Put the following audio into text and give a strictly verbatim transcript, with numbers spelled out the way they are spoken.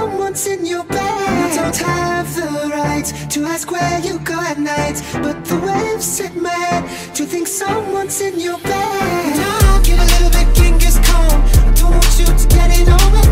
someone's in your bed. I don't have the right to ask where you go at night, but the waves set my head to think someone's in your bed. And I'll get a little bit Genghis Khan. I don't want you to get it on with